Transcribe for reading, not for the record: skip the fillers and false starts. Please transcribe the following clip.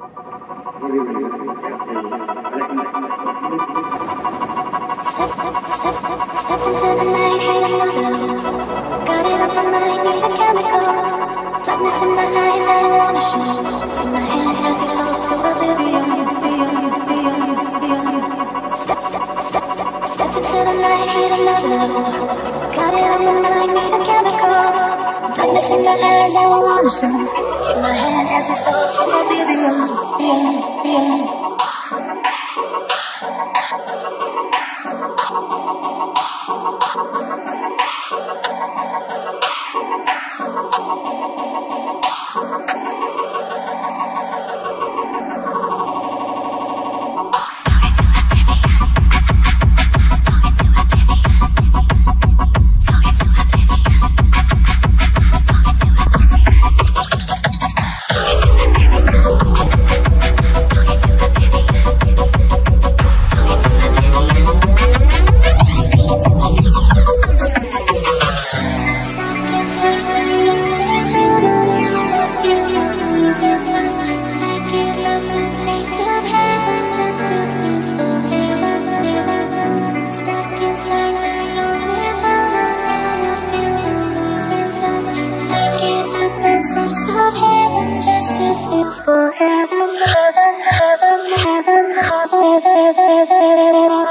Step into the night, hate another. Got it on my mind, need a chemical. Darkness in my eyes, I don't wanna show. In my head as we float to oblivion. Step into the night, hate another. Got it on my mind, need a chemical. Darkness in my eyes, I don't wanna show. In my head as we float to oblivion. Stop heaven just to feel forever, never, never, never, never, never, never, never, never.